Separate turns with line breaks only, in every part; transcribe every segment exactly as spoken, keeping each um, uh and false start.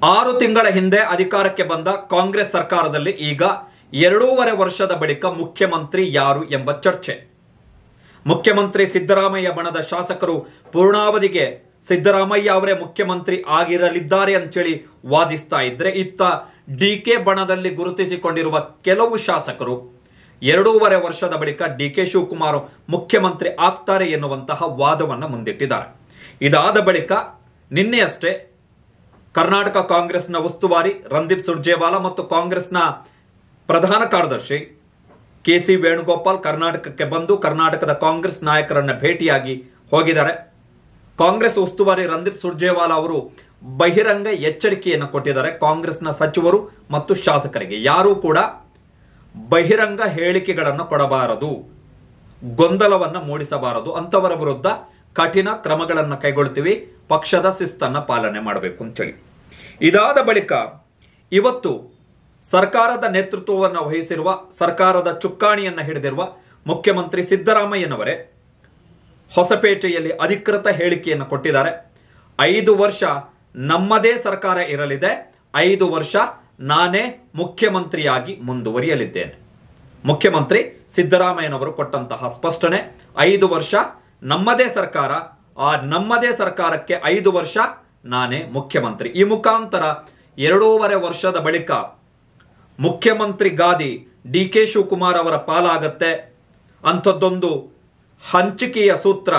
ಆರು ತಿಂಗಳ ಹಿಂದೆ ಅಧಿಕಾರಕ್ಕೆ ಬಂದ ಕಾಂಗ್ರೆಸ್ ಸರ್ಕಾರದಲ್ಲಿ ಈಗ ಎರಡೂವರೆ ವರ್ಷದ ಬಳಿಕ ಮುಖ್ಯಮಂತ್ರಿ ಯಾರು ಎಂಬ ಚರ್ಚೆ. ಮುಖ್ಯಮಂತ್ರಿ ಸಿದ್ದರಾಮಯ್ಯ ಬಣದ ಶಾಸಕರು ಪೂರ್ಣಾವಧಿಗೆ ಸಿದ್ದರಾಮಯ್ಯ ಅವರೇ ಮುಖ್ಯಮಂತ್ರಿ ಆಗಿರಲಿದ್ದಾರೆ ಅಂತೇಳಿ ವಾದಿಸ್ತಾ ಇದ್ರೆ, ಇತ್ತ ಡಿಕೆ ಬಣದಲ್ಲಿ ಗುರುತಿಸಿಕೊಂಡಿರುವ ಕೆಲವು ಶಾಸಕರು ಎರಡೂವರೆ ವರ್ಷದ ಬಳಿಕ ಡಿಕೆ ಶಿವಕುಮಾರ್ ಮುಖ್ಯಮಂತ್ರಿ ಆಗ್ತಾರೆ ಎನ್ನುವಂತಹ ವಾದವನ್ನು ಮುಂದಿಟ್ಟಿದ್ದಾರೆ. ಇದಾದ ಬಳಿಕ ನಿನ್ನೆಯಷ್ಟೇ ಕರ್ನಾಟಕ ಕಾಂಗ್ರೆಸ್ನ ಉಸ್ತುವಾರಿ ರಣದೀಪ್ ಸುರ್ಜೇವಾಲಾ ಮತ್ತು ಕಾಂಗ್ರೆಸ್ನ ಪ್ರಧಾನ ಕಾರ್ಯದರ್ಶಿ ಕೆ ಸಿ ವೇಣುಗೋಪಾಲ್ ಕರ್ನಾಟಕಕ್ಕೆ ಬಂದು ಕರ್ನಾಟಕದ ಕಾಂಗ್ರೆಸ್ ನಾಯಕರನ್ನ ಭೇಟಿಯಾಗಿ ಹೋಗಿದ್ದಾರೆ. ಕಾಂಗ್ರೆಸ್ ಉಸ್ತುವಾರಿ ರಣದೀಪ್ ಸುರ್ಜೇವಾಲಾ ಅವರು ಬಹಿರಂಗ ಎಚ್ಚರಿಕೆಯನ್ನು ಕೊಟ್ಟಿದ್ದಾರೆ. ಕಾಂಗ್ರೆಸ್ನ ಸಚಿವರು ಮತ್ತು ಶಾಸಕರಿಗೆ ಯಾರೂ ಕೂಡ ಬಹಿರಂಗ ಹೇಳಿಕೆಗಳನ್ನು ಕೊಡಬಾರದು, ಗೊಂದಲವನ್ನು ಮೂಡಿಸಬಾರದು, ಅಂತವರ ವಿರುದ್ಧ ಕಠಿಣ ಕ್ರಮಗಳನ್ನು ಕೈಗೊಳ್ತೀವಿ, ಪಕ್ಷದ ಶಿಸ್ತನ್ನ ಪಾಲನೆ ಮಾಡಬೇಕು ಅಂತೇಳಿ. ಇದಾದ ಬಳಿಕ ಇವತ್ತು ಸರ್ಕಾರದ ನೇತೃತ್ವವನ್ನು ವಹಿಸಿರುವ, ಸರ್ಕಾರದ ಚುಕ್ಕಾಣಿಯನ್ನು ಹಿಡಿದಿರುವ ಮುಖ್ಯಮಂತ್ರಿ ಸಿದ್ದರಾಮಯ್ಯನವರೇ ಹೊಸಪೇಟೆಯಲ್ಲಿ ಅಧಿಕೃತ ಹೇಳಿಕೆಯನ್ನು ಕೊಟ್ಟಿದ್ದಾರೆ. ಐದು ವರ್ಷ ನಮ್ಮದೇ ಸರ್ಕಾರ ಇರಲಿದೆ, ಐದು ವರ್ಷ ನಾನೇ ಮುಖ್ಯಮಂತ್ರಿಯಾಗಿ ಮುಂದುವರಿಯಲಿದ್ದೇನೆ. ಮುಖ್ಯಮಂತ್ರಿ ಸಿದ್ದರಾಮಯ್ಯನವರು ಕೊಟ್ಟಂತಹ ಸ್ಪಷ್ಟನೆ, ಐದು ವರ್ಷ ನಮ್ಮದೇ ಸರ್ಕಾರ, ಆ ನಮ್ಮದೇ ಸರ್ಕಾರಕ್ಕೆ ಐದು ವರ್ಷ ನಾನೇ ಮುಖ್ಯಮಂತ್ರಿ. ಈ ಮುಖಾಂತರ ಎರಡೂವರೆ ವರ್ಷದ ಬಳಿಕ ಮುಖ್ಯಮಂತ್ರಿ ಗಾದಿ ಡಿ ಕೆ ಶಿವಕುಮಾರ್ ಅವರ ಪಾಲಾಗತ್ತೆ ಅಂಥದ್ದೊಂದು ಹಂಚಿಕೆಯ ಸೂತ್ರ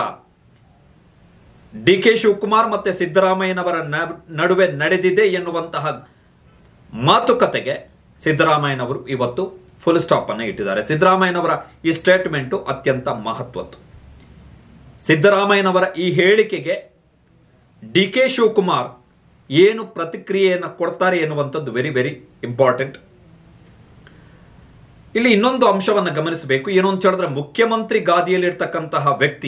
ಡಿ ಕೆ ಶಿವಕುಮಾರ್ ಮತ್ತೆ ಸಿದ್ದರಾಮಯ್ಯನವರ ನಡುವೆ ನಡೆದಿದೆ ಎನ್ನುವಂತಹ ಮಾತುಕತೆಗೆ ಸಿದ್ದರಾಮಯ್ಯನವರು ಇವತ್ತು ಫುಲ್ ಸ್ಟಾಪ್ ಅನ್ನು ಇಟ್ಟಿದ್ದಾರೆ. ಸಿದ್ದರಾಮಯ್ಯನವರ ಈ ಸ್ಟೇಟ್ಮೆಂಟು ಅತ್ಯಂತ ಮಹತ್ವದ್ದು. ಸಿದ್ದರಾಮಯ್ಯನವರ ಈ ಹೇಳಿಕೆಗೆ ಡಿ ಕೆ ಶಿವಕುಮಾರ್ ಏನು ಪ್ರತಿಕ್ರಿಯೆಯನ್ನು ಕೊಡ್ತಾರೆ ಎನ್ನುವಂಥದ್ದು ವೆರಿ ವೆರಿ ಇಂಪಾರ್ಟೆಂಟ್. ಇಲ್ಲಿ ಇನ್ನೊಂದು ಅಂಶವನ್ನು ಗಮನಿಸಬೇಕು. ಏನು ಅಂತ ಹೇಳಿದ್ರೆ, ಮುಖ್ಯಮಂತ್ರಿ ಗಾದಿಯಲ್ಲಿರ್ತಕ್ಕಂತಹ ವ್ಯಕ್ತಿ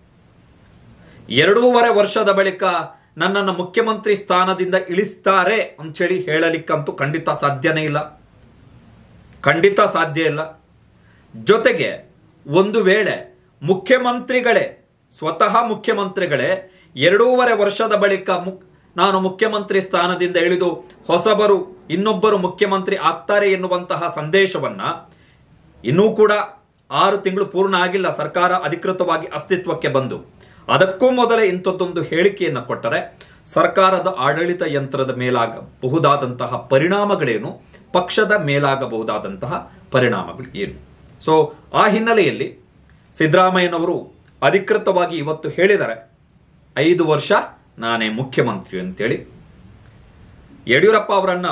ಎರಡೂವರೆ ವರ್ಷದ ಬಳಿಕ ನನ್ನನ್ನು ಮುಖ್ಯಮಂತ್ರಿ ಸ್ಥಾನದಿಂದ ಇಳಿಸ್ತಾರೆ ಅಂತೇಳಿ ಹೇಳಲಿಕ್ಕಂತೂ ಖಂಡಿತ ಸಾಧ್ಯನೇ ಇಲ್ಲ, ಖಂಡಿತ ಸಾಧ್ಯ ಇಲ್ಲ. ಜೊತೆಗೆ ಒಂದು ವೇಳೆ ಮುಖ್ಯಮಂತ್ರಿಗಳೇ, ಸ್ವತಃ ಮುಖ್ಯಮಂತ್ರಿಗಳೇ ಎರಡೂವರೆ ವರ್ಷದ ಬಳಿಕ ನಾನು ಮುಖ್ಯಮಂತ್ರಿ ಸ್ಥಾನದಿಂದ ಇಳಿದು ಹೊಸಬರು ಇನ್ನೊಬ್ಬರು ಮುಖ್ಯಮಂತ್ರಿ ಆಗ್ತಾರೆ ಎನ್ನುವಂತಹ ಸಂದೇಶವನ್ನ, ಇನ್ನೂ ಕೂಡ ಆರು ತಿಂಗಳು ಪೂರ್ಣ ಆಗಿಲ್ಲ ಸರ್ಕಾರ ಅಧಿಕೃತವಾಗಿ ಅಸ್ತಿತ್ವಕ್ಕೆ ಬಂದು, ಅದಕ್ಕೂ ಮೊದಲೇ ಇಂಥದ್ದೊಂದು ಹೇಳಿಕೆಯನ್ನು ಕೊಟ್ಟರೆ ಸರ್ಕಾರದ ಆಡಳಿತ ಯಂತ್ರದ ಮೇಲಾಗಬಹುದಾದಂತಹ ಪರಿಣಾಮಗಳೇನು, ಪಕ್ಷದ ಮೇಲಾಗಬಹುದಾದಂತಹ ಪರಿಣಾಮಗಳು ಏನು? ಸೊ ಆ ಹಿನ್ನೆಲೆಯಲ್ಲಿ ಸಿದ್ದರಾಮಯ್ಯನವರು ಅಧಿಕೃತವಾಗಿ ಇವತ್ತು ಹೇಳಿದ್ದಾರೆ, ಐದು ವರ್ಷ ನಾನೇ ಮುಖ್ಯಮಂತ್ರಿ ಅಂತೇಳಿ. ಯಡಿಯೂರಪ್ಪ ಅವರನ್ನ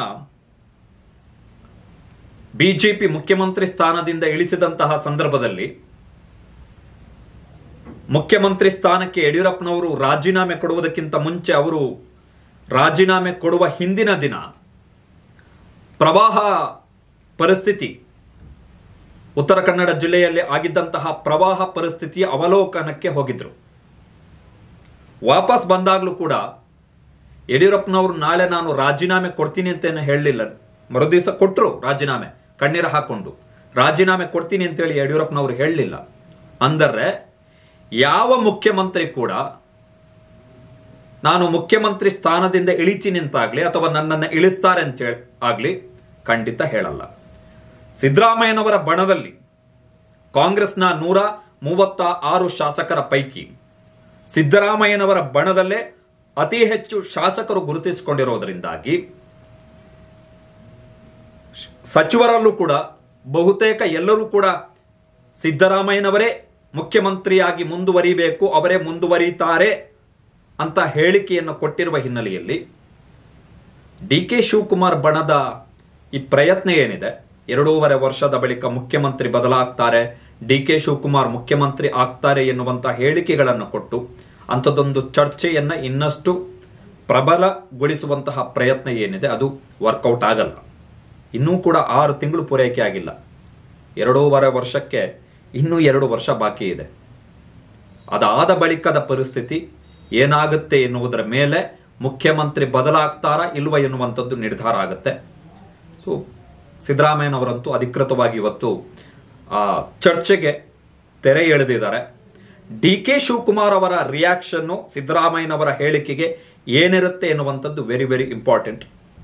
ಬಿಜೆಪಿ ಮುಖ್ಯಮಂತ್ರಿ ಸ್ಥಾನದಿಂದ ಇಳಿಸಿದಂತಹ ಸಂದರ್ಭದಲ್ಲಿ ಮುಖ್ಯಮಂತ್ರಿ ಸ್ಥಾನಕ್ಕೆ ಯಡಿಯೂರಪ್ಪನವರು ರಾಜೀನಾಮೆ ಕೊಡುವುದಕ್ಕಿಂತ ಮುಂಚೆ, ಅವರು ರಾಜೀನಾಮೆ ಕೊಡುವ ಹಿಂದಿನ ದಿನ ಪ್ರವಾಹ ಪರಿಸ್ಥಿತಿ, ಉತ್ತರ ಕನ್ನಡ ಜಿಲ್ಲೆಯಲ್ಲಿ ಆಗಿದ್ದಂತಹ ಪ್ರವಾಹ ಪರಿಸ್ಥಿತಿಯ ಅವಲೋಕನಕ್ಕೆ ಹೋಗಿದ್ರು. ವಾಪಸ್ ಬಂದಾಗಲೂ ಕೂಡ ಯಡಿಯೂರಪ್ಪನವರು ನಾಳೆ ನಾನು ರಾಜೀನಾಮೆ ಕೊಡ್ತೀನಿ ಅಂತೇನು ಹೇಳಲಿಲ್ಲ. ಮರುದಿವಸ ಕೊಟ್ಟರು ರಾಜೀನಾಮೆ, ಕಣ್ಣೀರ ಹಾಕೊಂಡು ರಾಜೀನಾಮೆ ಕೊಡ್ತೀನಿ ಅಂತೇಳಿ ಯಡಿಯೂರಪ್ಪನವರು ಹೇಳಲಿಲ್ಲ. ಅಂದರೆ ಯಾವ ಮುಖ್ಯಮಂತ್ರಿ ಕೂಡ ನಾನು ಮುಖ್ಯಮಂತ್ರಿ ಸ್ಥಾನದಿಂದ ಇಳಿತೀನಿ ಅಂತಾಗ್ಲಿ ಅಥವಾ ನನ್ನನ್ನು ಇಳಿಸ್ತಾರೆ ಅಂತ ಆಗ್ಲಿ ಖಂಡಿತ ಹೇಳಲ್ಲ. ಸಿದ್ದರಾಮಯ್ಯನವರ ಬಣದಲ್ಲಿ ಕಾಂಗ್ರೆಸ್ನ ನೂರ ಮೂವತ್ತ ಆರು ಶಾಸಕರ ಪೈಕಿ ಸಿದ್ದರಾಮಯ್ಯನವರ ಬಣದಲ್ಲೇ ಅತಿ ಹೆಚ್ಚು ಶಾಸಕರು ಗುರುತಿಸಿಕೊಂಡಿರೋದರಿಂದಾಗಿ ಸಚಿವರಲ್ಲೂ ಕೂಡ ಬಹುತೇಕ ಎಲ್ಲರೂ ಕೂಡ ಸಿದ್ದರಾಮಯ್ಯನವರೇ ಮುಖ್ಯಮಂತ್ರಿಯಾಗಿ ಮುಂದುವರಿಬೇಕು, ಅವರೇ ಮುಂದುವರಿತಾರೆ ಅಂತ ಹೇಳಿಕೆಯನ್ನು ಕೊಟ್ಟಿರುವ ಹಿನ್ನೆಲೆಯಲ್ಲಿ ಡಿ ಕೆ ಶಿವಕುಮಾರ್ ಬಣದ ಈ ಪ್ರಯತ್ನ ಏನಿದೆ, ಎರಡೂವರೆ ವರ್ಷದ ಬಳಿಕ ಮುಖ್ಯಮಂತ್ರಿ ಬದಲಾಗ್ತಾರೆ, ಡಿ ಕೆ ಶಿವಕುಮಾರ್ ಮುಖ್ಯಮಂತ್ರಿ ಆಗ್ತಾರೆ ಎನ್ನುವಂತಹ ಹೇಳಿಕೆಗಳನ್ನು ಕೊಟ್ಟು ಅಂಥದ್ದೊಂದು ಚರ್ಚೆಯನ್ನ ಇನ್ನಷ್ಟು ಪ್ರಬಲಗೊಳಿಸುವಂತಹ ಪ್ರಯತ್ನ ಏನಿದೆ ಅದು ವರ್ಕೌಟ್ ಆಗಲ್ಲ. ಇನ್ನೂ ಕೂಡ ಆರು ತಿಂಗಳು ಪೂರೈಕೆ ಆಗಿಲ್ಲ, ಎರಡೂವರೆ ವರ್ಷಕ್ಕೆ ಇನ್ನೂ ಎರಡು ವರ್ಷ ಬಾಕಿ ಇದೆ. ಅದಾದ ಬಳಿಕದ ಪರಿಸ್ಥಿತಿ ಏನಾಗುತ್ತೆ ಎನ್ನುವುದರ ಮೇಲೆ ಮುಖ್ಯಮಂತ್ರಿ ಬದಲಾಗ್ತಾರಾ ಇಲ್ವ ಎನ್ನುವಂಥದ್ದು ನಿರ್ಧಾರ ಆಗುತ್ತೆ. ಸೊ ಸಿದ್ದರಾಮಯ್ಯನವರಂತೂ ಅಧಿಕೃತವಾಗಿ ಇವತ್ತು ಆ ಚರ್ಚೆಗೆ ತೆರೆ ಎಳೆದಿದ್ದಾರೆ. ಡಿ ಕೆ ಶಿವಕುಮಾರ್ ಅವರ ರಿಯಾಕ್ಷನ್ನು ಸಿದ್ದರಾಮಯ್ಯನವರ ಹೇಳಿಕೆಗೆ ಏನಿರುತ್ತೆ ಎನ್ನುವಂಥದ್ದು ವೆರಿ ವೆರಿ ಇಂಪಾರ್ಟೆಂಟ್.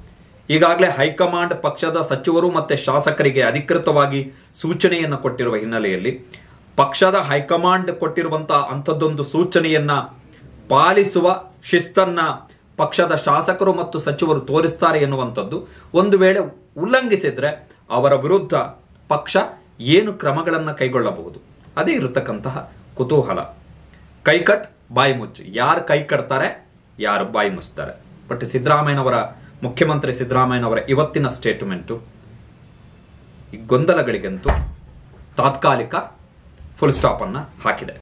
ಈಗಾಗಲೇ ಹೈಕಮಾಂಡ್ ಪಕ್ಷದ ಸಚಿವರು ಮತ್ತೆ ಶಾಸಕರಿಗೆ ಅಧಿಕೃತವಾಗಿ ಸೂಚನೆಯನ್ನು ಕೊಟ್ಟಿರುವ ಹಿನ್ನೆಲೆಯಲ್ಲಿ ಪಕ್ಷದ ಹೈಕಮಾಂಡ್ ಕೊಟ್ಟಿರುವಂತಹ ಅಂಥದ್ದೊಂದು ಸೂಚನೆಯನ್ನ ಪಾಲಿಸುವ ಶಿಸ್ತನ್ನ ಪಕ್ಷದ ಶಾಸಕರು ಮತ್ತು ಸಚಿವರು ತೋರಿಸ್ತಾರೆ ಎನ್ನುವಂಥದ್ದು ಒಂದು ವೇಳೆ ಉಲ್ಲಂಘಿಸಿದ್ರೆ ಅವರ ವಿರುದ್ಧ ಪಕ್ಷ ಏನು ಕ್ರಮಗಳನ್ನು ಕೈಗೊಳ್ಳಬಹುದು, ಅದೇ ಇರತಕ್ಕಂತಹ ಕುತೂಹಲ. ಕೈಕಟ್ ಬಾಯಿ ಮುಚ್ಚು, ಯಾರು ಕೈ ಕಟ್ತಾರೆ ಯಾರು ಬಾಯಿ ಮುಚ್ತಾರೆ. ಬಟ್ ಸಿದ್ದರಾಮಯ್ಯನವರ ಮುಖ್ಯಮಂತ್ರಿ ಸಿದ್ದರಾಮಯ್ಯನವರ ಇವತ್ತಿನ ಸ್ಟೇಟ್ಮೆಂಟು ಈ ಗೊಂದಲಗಳಿಗಂತೂ ತಾತ್ಕಾಲಿಕ ಫುಲ್ ಸ್ಟಾಪ್ ಅನ್ನ ಹಾಕಿದೆ.